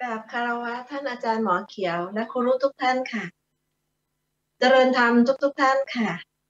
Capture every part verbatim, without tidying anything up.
กราบคารวะท่านอาจารย์หมอเขียวและครูรู้ทุกท่านค่ะเจริญธรรมทุกทุกท่านค่ะ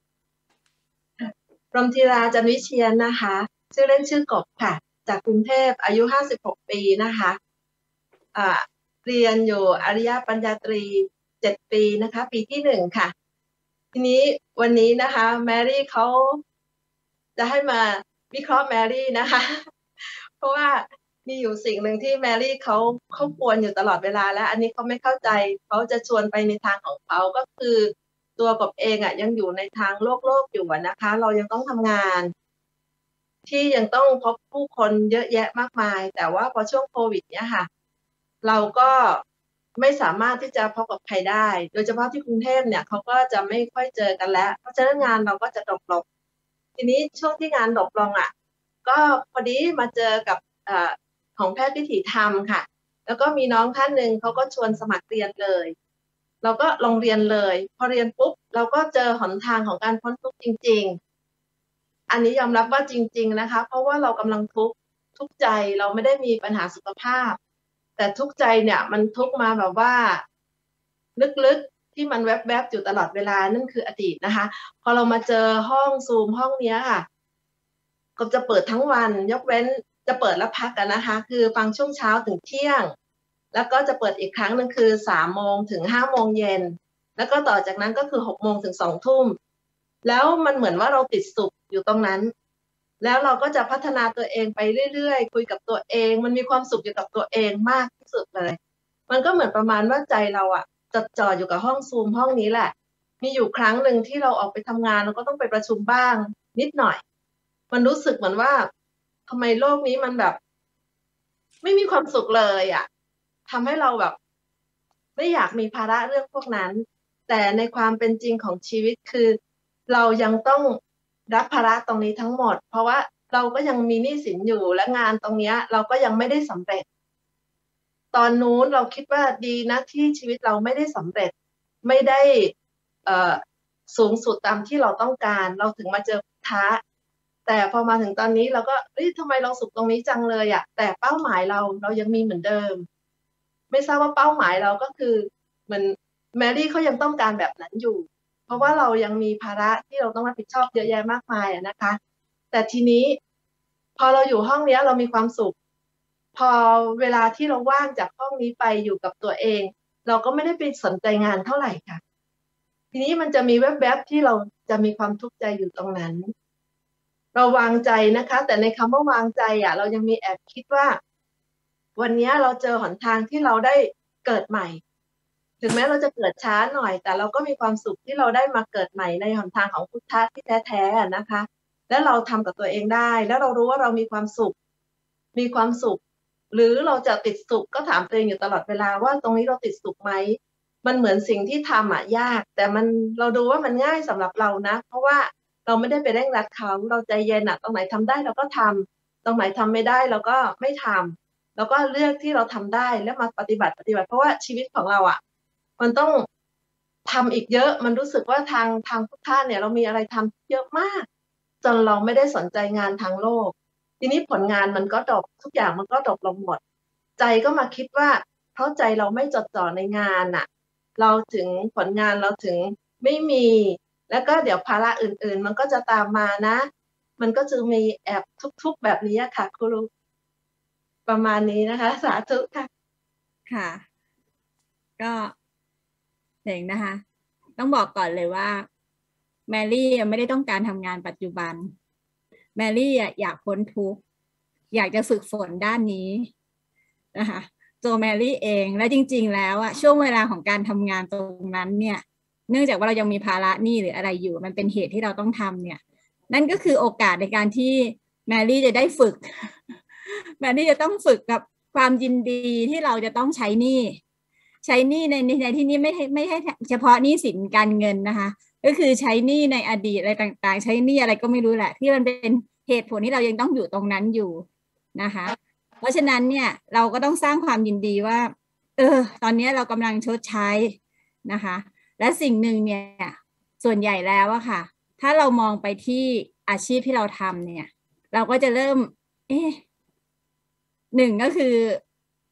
พรหมธีราจันทร์วิเชียรนะคะชื่อเล่นชื่อกบค่ะจากกรุงเทพอายุห้าสิบหกปีนะคะอ่าเรียนอยู่อริยปัญญาตรีเจ็ดปีนะคะปีที่หนึ่งค่ะทีนี้วันนี้นะคะแมรี่เขาจะให้มาวิเคราะห์แมรี่นะคะเพราะว่ามีอยู่สิ่งหนึ่งที่แมรี่เขาเขากวนอยู่ตลอดเวลาแล้วอันนี้เขาไม่เข้าใจเขาจะชวนไปในทางของเขาก็คือตัวกบเองอ่ะยังอยู่ในทางโลกโลกอยู่นะคะเรายังต้องทำงานที่ยังต้องพบผู้คนเยอะแยะมากมายแต่ว่าพอช่วงโควิดเนี่ยค่ะเราก็ไม่สามารถที่จะพบกับใครได้โดยเฉพาะที่กรุงเทพเนี่ยเขาก็จะไม่ค่อยเจอกันแล้วเพราะฉะนั้นงานเราก็จะดรอปลงทีนี้ช่วงที่งานดรอปลงอ่ะก็พอดีมาเจอกับเอ่อของแพทย์วิถีธรรมค่ะแล้วก็มีน้องท่านหนึ่งเขาก็ชวนสมัครเรียนเลยเราก็ลงเรียนเลยพอเรียนปุ๊บเราก็เจอหนทางของการพ้นทุกข์จริงๆอันนี้ยอมรับว่าจริงๆนะคะเพราะว่าเรากำลังทุกข์ทุกข์ใจเราไม่ได้มีปัญหาสุขภาพแต่ทุกข์ใจเนี่ยมันทุกข์มาแบบว่าลึกๆที่มันแวบๆอยู่ตลอดเวลานั่นคืออดีตนะคะพอเรามาเจอห้องซูมห้องนี้ค่ะก็จะเปิดทั้งวันยกเว้นจะเปิดแล้วพักกันนะคะคือฟังช่วงเช้าถึงเที่ยงแล้วก็จะเปิดอีกครั้งหนึ่งคือสามโมงถึงห้าโมงเย็นแล้วก็ต่อจากนั้นก็คือหกโมงถึงสองทุ่มแล้วมันเหมือนว่าเราติดสุขอยู่ตรงนั้นแล้วเราก็จะพัฒนาตัวเองไปเรื่อยๆคุยกับตัวเองมันมีความสุขอยู่กับตัวเองมากที่สุดเลยมันก็เหมือนประมาณว่าใจเราอะจดจ่ออยู่กับห้องซูมห้องนี้แหละมีอยู่ครั้งหนึ่งที่เราออกไปทำงานเราก็ต้องไปประชุมบ้างนิดหน่อยมันรู้สึกเหมือนว่าทำไมโลกนี้มันแบบไม่มีความสุขเลยอ่ะทำให้เราแบบไม่อยากมีภาระเรื่องพวกนั้นแต่ในความเป็นจริงของชีวิตคือเรายังต้องรับภาระตรงนี้ทั้งหมดเพราะว่าเราก็ยังมีหนี้สินอยู่และงานตรงนี้เราก็ยังไม่ได้สำเร็จตอนนู้นเราคิดว่าดีนะที่ชีวิตเราไม่ได้สำเร็จไม่ได้เอ่อสูงสุดตามที่เราต้องการเราถึงมาเจอพุทธะแต่พอมาถึงตอนนี้เราก็เอ้ยทำไมเราสุขตรงนี้จังเลยอ่ะแต่เป้าหมายเราเรายังมีเหมือนเดิมไม่ทราบว่าเป้าหมายเราก็คือเหมือนแมรี่เขายังต้องการแบบนั้นอยู่เพราะว่าเรายังมีภาระที่เราต้องรับผิดชอบเยอะแยะมากมายอะนะคะแต่ทีนี้พอเราอยู่ห้องนี้เรามีความสุขพอเวลาที่เราว่างจากห้องนี้ไปอยู่กับตัวเองเราก็ไม่ได้ไปสนใจงานเท่าไหร่ค่ะทีนี้มันจะมีแวบๆที่เราจะมีความทุกข์ใจอยู่ตรงนั้นเราวางใจนะคะแต่ในคำว่าวางใจอ่ะเรายังมีแอบคิดว่าวันนี้เราเจอหนทางที่เราได้เกิดใหม่ถึงแม้เราจะเกิดช้าหน่อยแต่เราก็มีความสุขที่เราได้มาเกิดใหม่ในหนทางของพุทธะที่แท้ๆนะคะและเราทำกับตัวเองได้แล้วเรารู้ว่าเรามีความสุขมีความสุขหรือเราจะติดสุขก็ถามตัวเองอยู่ตลอดเวลาว่าตรงนี้เราติดสุขไหมมันเหมือนสิ่งที่ทำอ่ะยากแต่มันเราดูว่ามันง่ายสำหรับเรานะเพราะว่าเราไม่ได้ไปเร่งรัดเขาเราใจเย็นอ่ะตรงไหนทำได้เราก็ทำตรงไหนทำไม่ได้เราก็ไม่ทำแล้วก็เลือกที่เราทำได้แล้วมาปฏิบัติปฏิบัติเพราะว่าชีวิตของเราอ่ะมันต้องทำอีกเยอะมันรู้สึกว่าทางทางพุทธะเนี่ยเรามีอะไรทำเยอะมากจนเราไม่ได้สนใจงานทางโลกทีนี้ผลงานมันก็ดรอปทุกอย่างมันก็ดรอปลงหมดใจก็มาคิดว่าเพราะใจเราไม่จดจ่อในงานน่ะเราถึงผลงานเราถึงไม่มีแล้วก็เดี๋ยวภาระอื่นๆมันก็จะตามมานะมันก็จะมีแอบทุกๆแบบนี้ค่ะครูประมาณนี้นะคะสาธุค่ะค่ะก็เจ๋งนะคะ ต้องบอกก่อนเลยว่าแมรี่ไม่ได้ต้องการทำงานปัจจุบันแมรี่อยากพ้นทุกข์อยากจะฝึกฝนด้านนี้นะคะตัวแมรี่เองและจริงๆแล้วอะช่วงเวลาของการทำงานตรงนั้นเนี่ยเนื่องจากว่าเรายังมีภาระหนี้หรืออะไรอยู่มันเป็นเหตุที่เราต้องทำเนี่ยนั่นก็คือโอกาสในการที่แมรี่จะได้ฝึกแมรี่จะต้องฝึกกับความยินดีที่เราจะต้องใช้หนี้ใช้หนี้ในในที่นี้ไม่ใช่ไม่ใช่เฉพาะหนี้สินการเงินนะคะก็คือใช้หนี้ในอดีตอะไรต่างๆใช้หนี้อะไรก็ไม่รู้แหละที่มันเป็นเหตุผลที่เรายังต้องอยู่ตรงนั้นอยู่นะคะเพราะฉะนั้นเนี่ยเราก็ต้องสร้างความยินดีว่าเออตอนนี้เรากำลังชดใช้นะคะและสิ่งหนึ่งเนี่ยส่วนใหญ่แล้วอะค่ะถ้าเรามองไปที่อาชีพที่เราทำเนี่ยเราก็จะเริ่มเอ๊ะหนึ่งก็คือ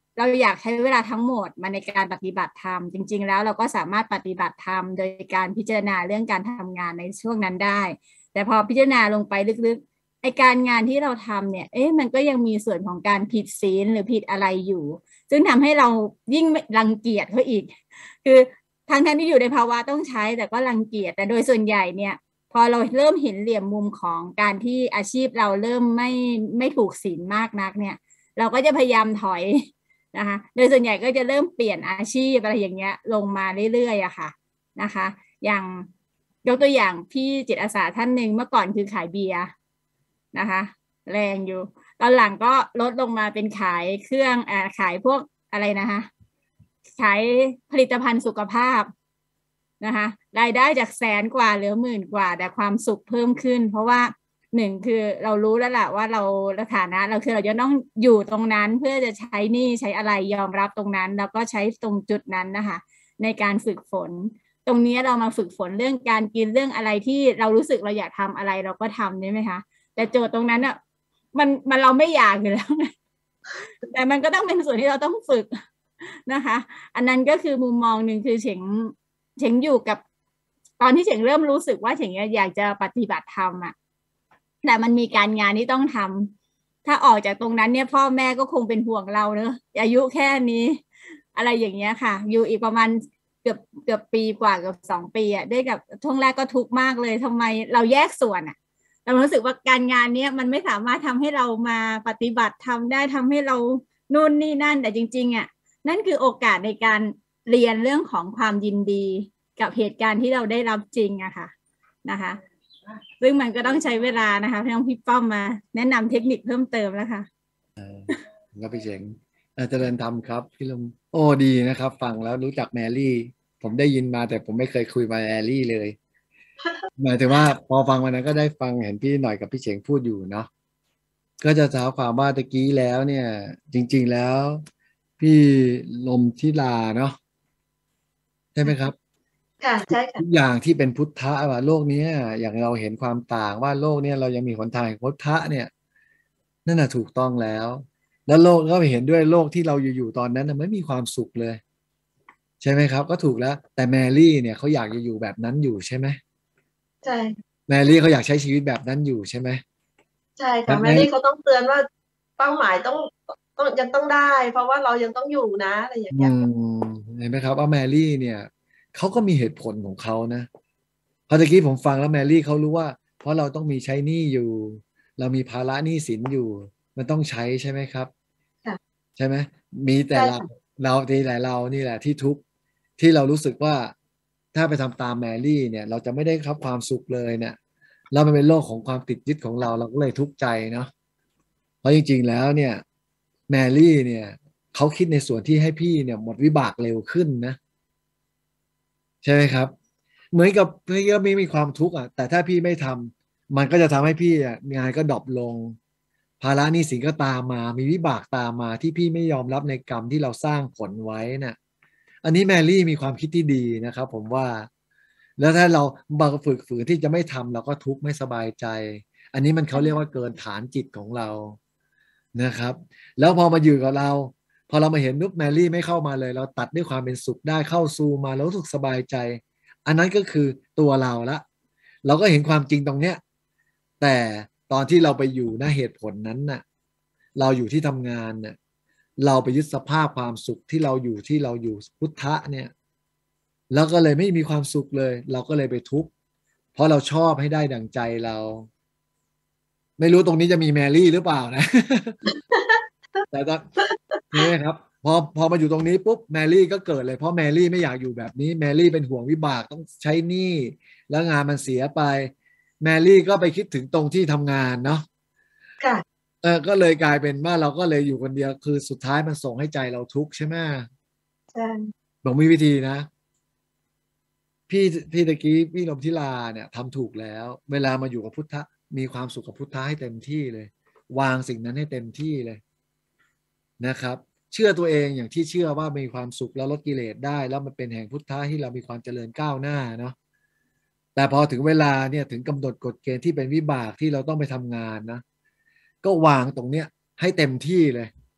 เราอยากใช้เวลาทั้งหมดมาในการปฏิบัติธรรมจริงๆแล้วเราก็สามารถปฏิบัติธรรมโดยการพิจารณาเรื่องการทำงานในช่วงนั้นได้แต่พอพิจารณาลงไปลึกๆไอการงานที่เราทำเนี่ยเอ๊ะมันก็ยังมีส่วนของการผิดศีลหรือผิดอะไรอยู่ซึ่งทำให้เรายิ่งรังเกียจเขาอีกคือทั้งๆที่อยู่ในภาวะต้องใช้แต่ก็รังเกียจแต่โดยส่วนใหญ่เนี่ยพอเราเริ่มเห็นเหลี่ยมมุมของการที่อาชีพเราเริ่มไม่ไม่ถูกศีลมากนักเนี่ยเราก็จะพยายามถอยนะคะโดยส่วนใหญ่ก็จะเริ่มเปลี่ยนอาชีพอะไรอย่างเงี้ยลงมาเรื่อยๆอะค่ะนะคะอย่างยกตัวอย่างพี่จิตอาสาท่านหนึ่งเมื่อก่อนคือขายเบียร์นะคะแรงอยู่ตอนหลังก็ลดลงมาเป็นขายเครื่องอ่าขายพวกอะไรนะคะขายผลิตภัณฑ์สุขภาพนะคะรายได้จากแสนกว่าเหลือหมื่นกว่าแต่ความสุขเพิ่มขึ้นเพราะว่าหนึ่งคือเรารู้แล้วแหละว่าเราฐานะเราคือเราจะต้องอยู่ตรงนั้นเพื่อจะใช้หนี้ใช้อะไรยอมรับตรงนั้นแล้วก็ใช้ตรงจุดนั้นนะคะในการฝึกฝนตรงนี้เรามาฝึกฝนเรื่องการกินเรื่องอะไรที่เรารู้สึกเราอยากทำอะไรเราก็ทำใช่ไหมคะแต่โจทย์ตรงนั้นอ่ะมันมันเราไม่อยากอยู่แล้วแต่มันก็ต้องเป็นส่วนที่เราต้องฝึกนะคะอันนั้นก็คือมุมมองหนึ่งคือเฉงเฉงอยู่กับตอนที่เฉงเริ่มรู้สึกว่าเฉงอยากจะปฏิบัติธรรมอ่ะแต่มันมีการงานที่ต้องทำถ้าออกจากตรงนั้นเนี่ยพ่อแม่ก็คงเป็นห่วงเราเนอะอายุแค่นี้อะไรอย่างเงี้ยค่ะอยู่อีกประมาณเกือบเกือบปีกว่าเกือบสองปีอ่ะด้วยกับช่วงแรกก็ทุกข์มากเลยทำไมเราแยกส่วนอ่ะเรารู้สึกว่าการงานเนี้ยมันไม่สามารถทำให้เรามาปฏิบัติทำได้ทำให้เรานู่นนี่นั่นแต่จริงๆอ่ะนั่นคือโอกาสในการเรียนเรื่องของความยินดีกับเหตุการณ์ที่เราได้รับจริงอะค่ะนะคะซึ่งมันก็ต้องใช้เวลานะคะพี่น้องพี่ป้อมมาแนะนำเทคนิคเพิ่มเติมแล้วค่ะครับพี่เจ๋งเจริญธรรมครับพี่ลมโอ้ดีนะครับฟังแล้วรู้จักแมรี่ผมได้ยินมาแต่ผมไม่เคยคุยมาแมรี่เลยหมายถึงว่าพอฟังวันนั้นก็ได้ฟังเห็นพี่หน่อยกับพี่เจ๋งพูดอยู่เนาะก็จะท้าความว่าตะกี้แล้วเนี่ยจริงๆแล้วพี่ลมทิลาเนาะใช่ไหมครับค่ะใช่ค่ะทุกอย่างที่เป็นพุทธะว่าโลกนี้อย่างเราเห็นความต่างว่าโลกนี้เรายังมีหนทางแห่งพุทธะเนี่ยนั่นน่ะถูกต้องแล้วแล้วโลกก็เห็นด้วยโลกที่เราอยู่ๆตอนนั้นน่ะไม่มีความสุขเลยใช่ไหมครับก็ถูกแล้วแต่แมรี่เนี่ยเขาอยากจะอยู่แบบนั้นอยู่ใช่ไหมใช่แมรี่เขาอยากใช้ชีวิตแบบนั้นอยู่ใช่ไหมใช่ค่ะแมรี่เขาต้องเตือนว่าเป้าหมายต้องต้องยังต้องได้เพราะว่าเรายังต้องอยู่นะอะไรอย่างอืเงี้ยมเห็นไหมครับว่าแมรี่เนี่ยเขาก็มีเหตุผลของเขานะพอตะกี้ผมฟังแล้วแมรี่เขารู้ว่าเพราะเราต้องมีใช้หนี้อยู่ เรามีภาระหนี้สินอยู่มันต้องใช้ใช่ไหมครับค่ะใช่ไหมมีแต่เราเราทีแต่เรานี่แหละที่ทุกข์ที่เรารู้สึกว่าถ้าไปทำตามแมรี่เนี่ยเราจะไม่ได้รับความสุขเลยเนี่ยแล้วมันเป็นโลกของความติดยึดของเราเราก็เลยทุกข์ใจเนาะเพราะจริงๆแล้วเนี่ยแมรี่เนี่ยเขาคิดในส่วนที่ให้พี่เนี่ยหมดวิบากเร็วขึ้นนะใช่ไหมครับเหมือนกับพี่ก็ไม่มีความทุกข์อ่ะแต่ถ้าพี่ไม่ทำมันก็จะทำให้พี่อ่ะงานก็ดรอปลงภาระหนี้สินก็ตามมามีวิบากตามมาที่พี่ไม่ยอมรับในกรรมที่เราสร้างผลไว้น่ะอันนี้แมรี่มีความคิดที่ดีนะครับผมว่าแล้วถ้าเราบังฝึกฝืนที่จะไม่ทำเราก็ทุกข์ไม่สบายใจอันนี้มันเขาเรียกว่าเกินฐานจิตของเรานะครับแล้วพอมาอยู่กับเราพอเรามาเห็นนุ๊กแมรี่ไม่เข้ามาเลยเราตัดด้วยความเป็นสุขได้เข้าซูมาแล้วรู้สึกสบายใจอันนั้นก็คือตัวเราละเราก็เห็นความจริงตรงเนี้ยแต่ตอนที่เราไปอยู่ณเหตุผลนั้นน่ะเราอยู่ที่ทำงานน่ะเราไปยึดสภาพความสุขที่เราอยู่ที่เราอยู่พุทธะเนี่ยแล้วก็เลยไม่มีความสุขเลยเราก็เลยไปทุกข์เพราะเราชอบให้ได้ดั่งใจเราไม่รู้ตรงนี้จะมีแมรี่หรือเปล่านะ แต่ตอนนี้ครับพอพอมาอยู่ตรงนี้ปุ๊บแมรี่ก็เกิดเลยเพราะแมรี่ไม่อยากอยู่แบบนี้แมรี่เป็นห่วงวิบากต้องใช้หนี้แล้วงานมันเสียไปแมรี่ก็ไปคิดถึงตรงที่ทำงานเนาะค่ะเออก็เลยกลายเป็นว่าเราก็เลยอยู่คนเดียวคือสุดท้ายมันส่งให้ใจเราทุกข์ใช่ไหมใช่บอกมีวิธีนะพี่พี่ตะกี้พี่ลมทิลาเนี่ยทำถูกแล้วเวลามาอยู่กับพุทธะมีความสุขกับพุทธะให้เต็มที่เลยวางสิ่งนั้นให้เต็มที่เลยนะครับเชื่อตัวเองอย่างที่เชื่อว่ามีความสุขแล้วลดกิเลสได้แล้วมันเป็นแห่งพุทธะที่เรามีความเจริญก้าวหน้าเนาะแต่พอถึงเวลาเนี่ยถึงกำหนดกฎเกณฑ์ที่เป็นวิบากที่เราต้องไปทำงานนะก็วางตรงเนี้ยให้เต็มที่เลย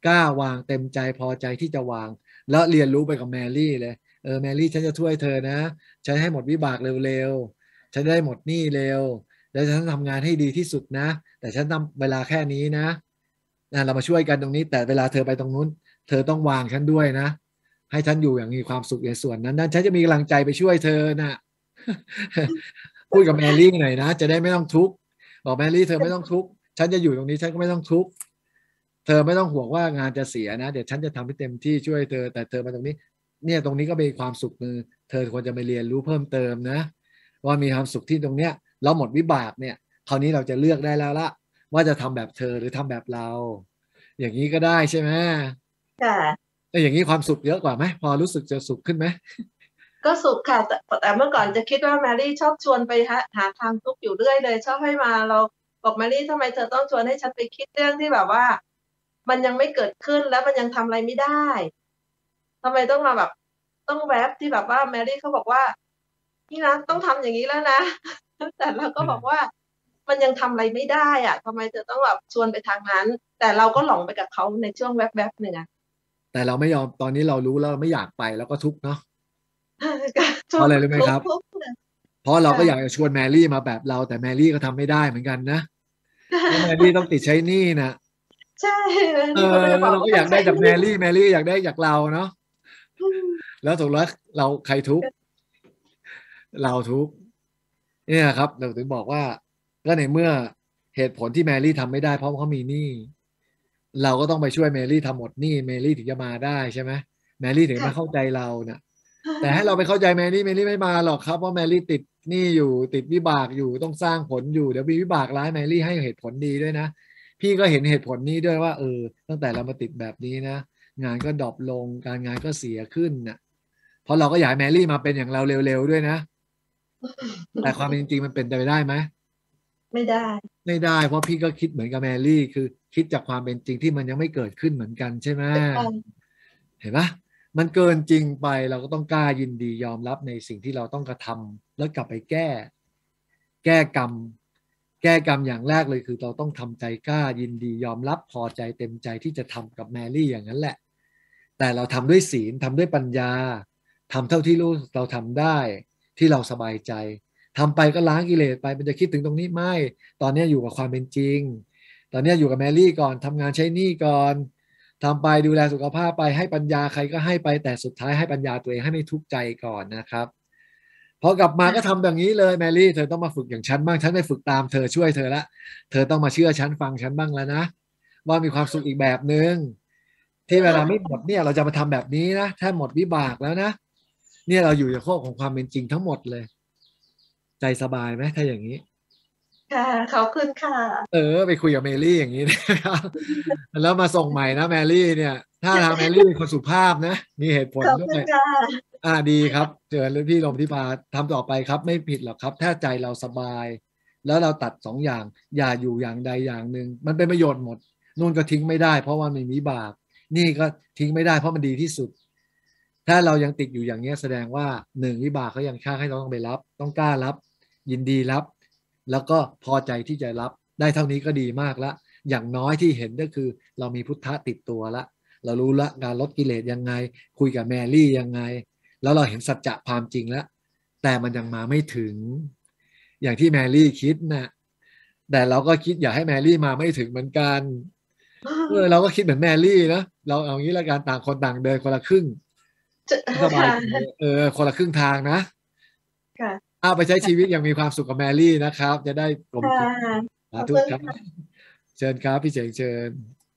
กล้าวางเต็มใจพอใจที่จะวางแล้วเรียนรู้ไปกับแมรี่เลยเออแมรี่ฉันจะช่วยเธอนะฉันให้หมดวิบากเร็วๆฉันได้หมดหนี้เร็วแล้วฉันทำงานให้ดีที่สุดนะแต่ฉันทำเวลาแค่นี้นะนะเรามาช่วยกันตรงนี้แต่เวลาเธอไปตรงนู้นเธอต้องวางฉันด้วยนะให้ฉันอยู่อย่างมีความสุขในส่วนนั้นนั้นฉันจะมีกำลังใจไปช่วยเธอนะ พูดกับแมรี่หน่อยนะจะได้ไม่ต้องทุกข์บอกแมรี่เธอไม่ต้องทุกข์ฉันจะอยู่ตรงนี้ฉันก็ไม่ต้องทุกข์เธอไม่ต้องห่วงว่างานจะเสียนะเดี๋ยวฉันจะทำให้เต็มที่ช่วยเธอแต่เธอมาตรงนี้เนี่ยตรงนี้ก็เป็นความสุขนึงเธอควรจะไปเรียนรู้เพิ่มเติมนะว่ามีความสุขที่ตรงเนี้ยเราหมดวิบากเนี่ยคราวนี้เราจะเลือกได้แล้วละว่าจะทำแบบเธอหรือทำแบบเราอย่างนี้ก็ได้ใช่ไหมค่ะแต่อย่างนี้ความสุขเยอะกว่าไหมพอรู้สึกจะสุขขึ้นไหมก็สุขค่ะแต่แต่เมื่อก่อนจะคิดว่าแมรี่ชอบชวนไปหาหาทางทุกข์อยู่เรื่อยเลยชอบให้มาเราบอกแมรี่ทำไมเธอต้องชวนให้ฉันไปคิดเรื่องที่แบบว่ามันยังไม่เกิดขึ้นแล้วมันยังทำอะไรไม่ได้ทำไมต้องมาแบบต้องแวบที่แบบว่าแมรี่เขาบอกว่านี่นะต้องทำอย่างนี้แล้วนะแต่เราก็บอกว่ามันยังทำอะไรไม่ได้อ่ะทำไมเธอต้องแบบชวนไปทางนั้นแต่เราก็หลงไปกับเขาในช่วงแวบๆหนึ่งอ่ะแต่เราไม่ยอมตอนนี้เรารู้แล้วเราไม่อยากไปแล้วก็ทุกข์เนาะเพทุกราะอะไรรู้ไหมครับทุกเพราะเราก็อยากค่ะจะชวนแมรี่มาแบบเราแต่แมรี่ก็ทำไม่ได้เหมือนกันนะเพราะแมรี่ต้องติดใช้หนี้นะใช่เอนี่เขาก็อจะบอกแล้วเราก็ว่าต้องใช้อยากได้จากแมหนี้รี่แมรี่อยากได้จากเราเนาะแล้วถูกแล้วเราใครทุกข์เราทุกข์เนี่ยครับเราถึงบอกว่าก็ในเมื่อเหตุผลที่แมรี่ทำไม่ได้เพราะเขามีหนี้เราก็ต้องไปช่วยแมรี่ทำหมดหนี้แมรี่ถึงจะมาได้ใช่ไหมแมรี่ถึงมาเข้าค่ะใจเราเนี่ยแต่ให้เราไปเข้าใจแมรี่แมรี่ไม่มาหรอกครับเพราะแมรี่ติดหนี้อยู่ติดวิบากอยู่ต้องสร้างผลอยู่เดี๋ยวมีวิบากร้ายแมรี่ให้เหตุผลดีด้วยนะพี่ก็เห็นเหตุผลนี้ด้วยว่าเออตั้งแต่เรามาติดแบบนี้นะงานก็ดรอปลงการงานก็เสียขึ้นน่ะเพราะเราก็อยากให้แมรี่มาเป็นอย่างเราเร็วๆด้วยนะแต่ความเป็นจริงมันเป็นไปได้ไหมไม่ได้ไม่ได้เพราะพี่ก็คิดเหมือนกับแมรี่คือคิดจากความเป็นจริงที่มันยังไม่เกิดขึ้นเหมือนกันใช่ไหมเห็นปะมันเกินจริงไปเราก็ต้องกล้ายินดียอมรับในสิ่งที่เราต้องกระทำแล้วกลับไปแก้ แก้กรรมแก้กรรมอย่างแรกเลยคือเราต้องทำใจกล้ายินดียอมรับพอใจเต็มใจที่จะทำกับแมรี่อย่างนั้นแหละแต่เราทำด้วยศีลทำด้วยปัญญาทำเท่าที่รู้เราทำได้ที่เราสบายใจทำไปก็ล้างกิเลสไปมันจะคิดถึงตรงนี้ไม่ตอนนี้อยู่กับความเป็นจริงตอนนี้อยู่กับแมรี่ก่อนทำงานใช้หนี้ก่อนทำไปดูแลสุขภาพไปให้ปัญญาใครก็ให้ไปแต่สุดท้ายให้ปัญญาตัวเองให้ไม่ทุกข์ใจก่อนนะครับพอกลับมาก็ทำแบบนี้เลยแมรี่เธอต้องมาฝึกอย่างฉันบ้างฉันไม่ฝึกตามเธอช่วยเธอละเธอต้องมาเชื่อฉันฟังฉันบ้างแล้วนะว่ามีความสุขอีกแบบหนึ่งที่เวลาไม่หมดเนี่ยเราจะมาทำแบบนี้นะถ้าหมดวิบากแล้วนะเนี่ยเราอยู่ในโลกของความเป็นจริงทั้งหมดเลยใจสบายไหมถ้าอย่างนี้ค่ะขอบคุณค่ะเออไปคุยกับเมลี่อย่างนี้นะครับแล้วมาส่งใหม่นะแมรี่เนี่ยถ้าทางแมรี่เป็นคนสุภาพนะมีเหตุผลขอบด้วยคุณค่ะอ่าดีครับเจอพี่ลมที่พาทำต่อไปครับไม่ผิดหรอกครับถ้าใจเราสบายแล้วเราตัดสองอย่างอย่าอยู่อย่างใดอย่างหนึ่งมันเป็นประโยชน์หมดนู่นก็ทิ้งไม่ได้เพราะว่ามันมีบาปนี่ก็ทิ้งไม่ได้เพราะมันดีที่สุดถ้าเรายังติดอยู่อย่างนี้แสดงว่าหนึ่งวิบากเขายังค้างให้เราต้องไปรับต้องกล้ารับยินดีรับแล้วก็พอใจที่จะรับได้เท่านี้ก็ดีมากแล้วอย่างน้อยที่เห็นก็คือเรามีพุทธะติดตัวละเรารู้ละการลดกิเลสยังไงคุยกับแมรี่ยังไงแล้วเราเห็นสัจจะความจริงแล้วแต่มันยังมาไม่ถึงอย่างที่แมรี่คิดนะแต่เราก็คิดอยากให้แมรี่มาไม่ถึงเหมือนกันเออเราก็คิดเหมือนแมรี่นะเราเอางี้ละกันต่างคนต่างเดินคนละครึ่งสบายใจเออคนละครึ่งทางนะค่ะเอาไปใช้ชีวิตอย่างมีความสุขกับแมรี่นะครับจะได้กลมค่ะกลืนขอบสาธุคุณครับค่ะเชิญครับพี่เจ๋งเชิญ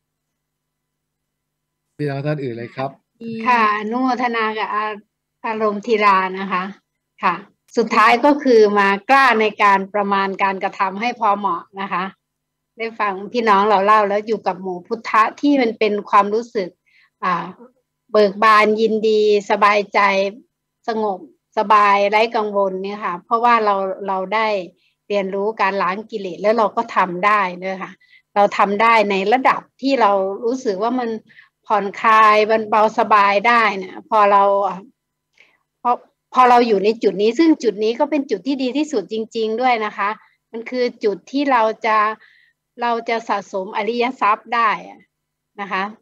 พี่น้องท่านอื่นเลยครับค่ะอนุโมทนากับอาอารมณ์ธีรานะคะค่ะสุดท้ายก็คือมากล้าในการประมาณการกระทำให้พอเหมาะนะคะได้ฟังพี่น้องเราเล่าแล้วอยู่กับหมู่พุทธะที่มันเป็นความรู้สึกอ่าเบิกบานยินดีสบายใจสงบสบายไร้กังวลเนี่ยค่ะเพราะว่าเราเราได้เรียนรู้การล้างกิเลสแล้วเราก็ทำได้ด้วยค่ะเราทำได้ในระดับที่เรารู้สึกว่ามันผ่อนคลายมันเบาสบายได้นะพอเราพอพอเราอยู่ในจุดนี้ซึ่งจุดนี้ก็เป็นจุดที่ดีที่สุดจริงๆด้วยนะคะมันคือจุดที่เราจะเราจะสะสมอริยทรัพย์ได้นะคะ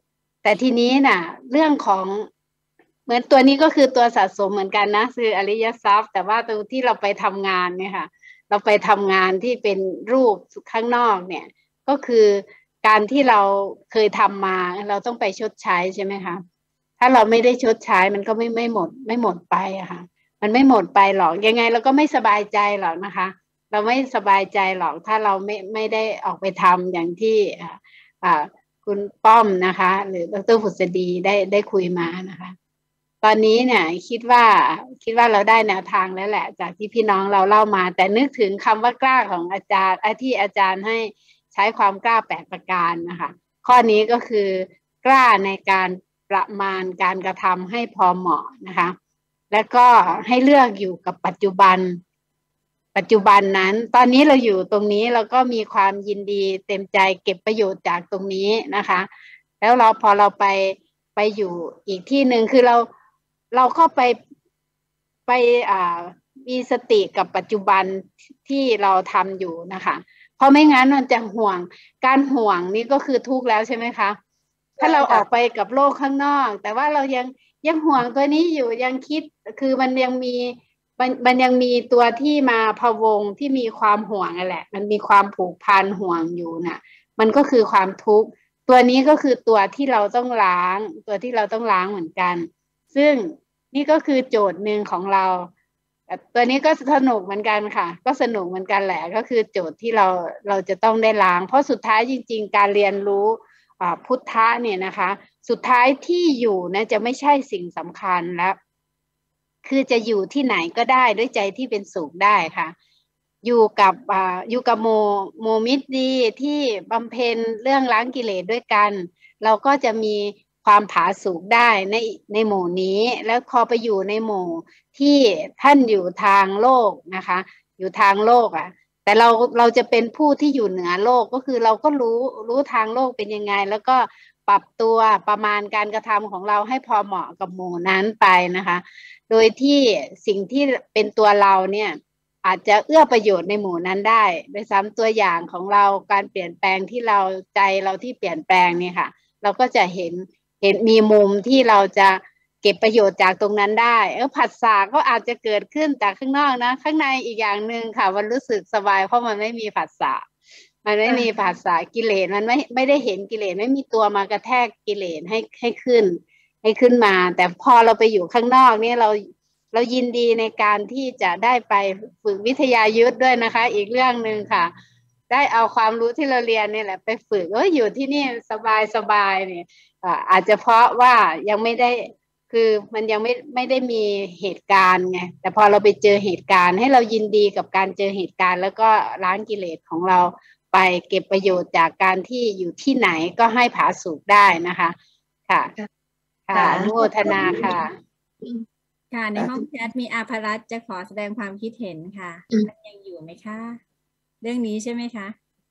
แต่ทีนี้น่ะเรื่องของเหมือนตัวนี้ก็คือตัวสะสมเหมือนกันนะคืออริยทรัพย์แต่ว่าตรงที่เราไปทำงานเนี่ยค่ะเราไปทำงานที่เป็นรูปข้างนอกเนี่ยก็คือการที่เราเคยทำมาเราต้องไปชดใช้ใช่ไหมคะถ้าเราไม่ได้ชดใช้มันก็ไม่ไม่หมดไม่หมดไปอะค่ะมันไม่หมดไปหรอกยังไงเราก็ไม่สบายใจหรอกนะคะเราไม่สบายใจหรอกถ้าเราไม่ไม่ได้ออกไปทำอย่างที่อ่าคุณป้อมนะคะหรือดร.ผุษดีได้ได้คุยมานะคะตอนนี้เนี่ยคิดว่าคิดว่าเราได้แนวทางแล้วแหละจากที่พี่น้องเราเล่ามาแต่นึกถึงคำว่ากล้าของอาจารย์ที่อาจารย์ให้ใช้ความกล้าแปดประการนะคะข้อนี้ก็คือกล้าในการประมาณการกระทำให้พอเหมาะนะคะแล้วก็ให้เลือกอยู่กับปัจจุบันปัจจุบันนั้นตอนนี้เราอยู่ตรงนี้เราก็มีความยินดีเต็มใจเก็บประโยชน์จากตรงนี้นะคะแล้วเราพอเราไปไปอยู่อีกที่หนึ่งคือเราเราก็ไปไปอ่ามีสติกับปัจจุบันที่เราทำอยู่นะคะเพราะไม่งั้นมันจะห่วงการห่วงนี่ก็คือทุกข์แล้วใช่ไหมคะถ้าเราออกไปกับโลกข้างนอกแต่ว่าเรายังยังห่วงตัวนี้อยู่ยังคิดคือมันยังมีมันมันยังมีตัวที่มาพะวงที่มีความห่วงนั่นแหละมันมีความผูกพันห่วงอยู่น่ะมันก็คือความทุกข์ตัวนี้ก็คือตัวที่เราต้องล้างตัวที่เราต้องล้างเหมือนกันซึ่งนี่ก็คือโจทย์หนึ่งของเราตัวนี้ก็สนุกเหมือนกันค่ะก็สนุกเหมือนกันแหละก็คือโจทย์ที่เราเราจะต้องได้ล้างเพราะสุดท้ายจริงๆการเรียนรู้พุทธะเนี่ยนะคะสุดท้ายที่อยู่นะจะไม่ใช่สิ่งสำคัญแล้วคือจะอยู่ที่ไหนก็ได้ด้วยใจที่เป็นสุขได้ค่ะอยู่กับอ่าอยู่กับโมโมมิตรดีที่บำเพ็ญเรื่องล้างกิเลสด้วยกันเราก็จะมีความผาสุกได้ในในหมู่นี้แล้วพอไปอยู่ในหมู่ที่ท่านอยู่ทางโลกนะคะอยู่ทางโลกอ่ะแต่เราเราจะเป็นผู้ที่อยู่เหนือโลกก็คือเราก็รู้รู้ทางโลกเป็นยังไงแล้วก็ปรับตัวประมาณการกระทำของเราให้พอเหมาะกับหมู่นั้นไปนะคะโดยที่สิ่งที่เป็นตัวเราเนี่ยอาจจะเอื้อประโยชน์ในหมู่นั้นได้โดยซ้ำตัวอย่างของเราการเปลี่ยนแปลงที่เราใจเราที่เปลี่ยนแปลงเนี่ยค่ะเราก็จะเห็นเห็นมีมุมที่เราจะเก็บประโยชน์จากตรงนั้นได้เออผัสสะก็อาจจะเกิดขึ้นจากข้างนอกนะข้างในอีกอย่างหนึ่งค่ะมันรู้สึกสบายเพราะมันไม่มีผัสสะมันไม่มีผัสสะกิเลสมันไม่ไม่ได้เห็นกิเลสไม่มีตัวมากระแทกกิเลสให้ให้ขึ้นให้ขึ้นมาแต่พอเราไปอยู่ข้างนอกเนี่ยเราเรายินดีในการที่จะได้ไปฝึกวิทยายุทธด้วยนะคะอีกเรื่องหนึ่งค่ะได้เอาความรู้ที่เราเรียนนี่แหละไปฝึกเอออยู่ที่นี่สบายสบายเนี่ยอาจจะเพราะว่ายังไม่ได้คือมันยังไม่ไม่ได้มีเหตุการณ์ไงแต่พอเราไปเจอเหตุการณ์ให้เรายินดีกับการเจอเหตุการณ์แล้วก็ล้างกิเลสของเราไปเก็บประโยชน์จากการที่อยู่ที่ไหนก็ให้ผาสุกได้นะคะค่ะค่ะอนุโมทนาค่ะค่ะในห้องแชทมีอาภรัตน์จะขอแสดงความคิดเห็นค่ะท่านยังอยู่ไหมคะเรื่องนี้ใช่ไหมคะ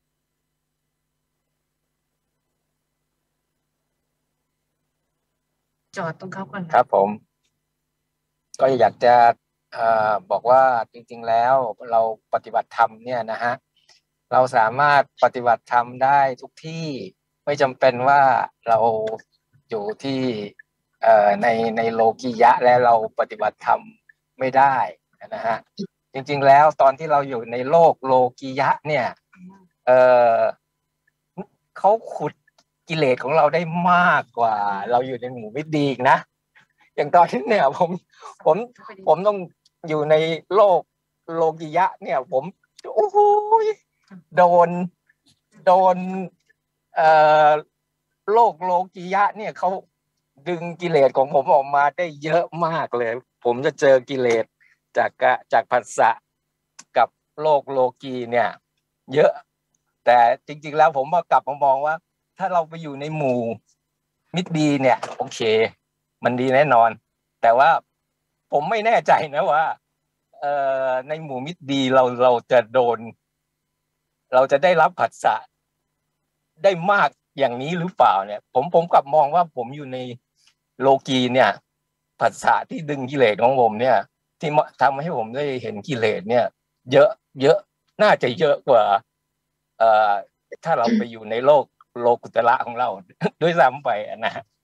จอดตรงเขาก่อนครับผมก็อยากจะอ่าบอกว่าจริงๆแล้วเราปฏิบัติธรรมเนี่ยนะฮะเราสามารถปฏิบัติธรรมได้ทุกที่ไม่จำเป็นว่าเราอยู่ที่เอ่อในในโลกียะและเราปฏิบัติธรรมไม่ได้นะฮะจริงๆแล้วตอนที่เราอยู่ในโลกโลกียะเนี่ยเอ่อเขาขุดกิเลสของเราได้มากกว่าเราอยู่ในหมู่มิตรดีนะอย่างตอนนี้เนี่ยผมผมผมต้องอยู่ในโลกโลกียะเนี่ยผมโอ้โหโดนโดนเอ่อโลกโลกียะเนี่ยเขาดึงกิเลสของผมออกมาได้เยอะมากเลยผมจะเจอกิเลสจากจากผัสสะกับโลกโลกีเนี่ยเยอะแต่จริงๆแล้วผมมากลับมามองว่าถ้าเราไปอยู่ในหมู่มิตรดีเนี่ยโอเคมันดีแน่นอนแต่ว่าผมไม่แน่ใจนะว่าเอ่อในหมู่มิตรดีเราเราจะโดนเราจะได้รับผัสสะได้มากอย่างนี้หรือเปล่าเนี่ยผมผมกลับมองว่าผมอยู่ในโลกีเนี่ยผัสสะที่ดึงกิเลสของผมเนี่ยที่ทำให้ผมได้เห็นกิเลสเนี่ยเยอะเยอะน่าจะเยอะกว่าเอ่อถ้าเราไปอยู่ในโลกโลกุตระของเราด้วยซ้ำไปนะ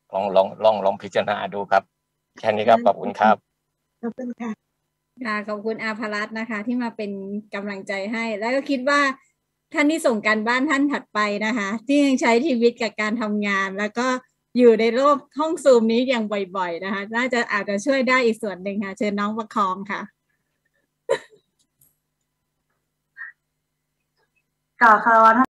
ลองลองลองลองพิจารณาดูครับแค่นี้ครับขอบคุณครับขอบคุณค่ะค่ะขอบคุณอาภรัตน์นะคะ ที่มาเป็นกำลังใจให้ แล้วก็คิดว่าท่านที่ส่งการบ้านท่านถัดไปนะคะ ที่ยังใช้ชีวิตกับการทำงาน แล้วก็อยู่ในโลกห้องซูมนี้อย่างบ่อยๆนะคะน่าจะอาจจะช่วยได้อีกส่วนหนึ่งค่ะเชิญน้องประคองค่ะกล่าวคารวะ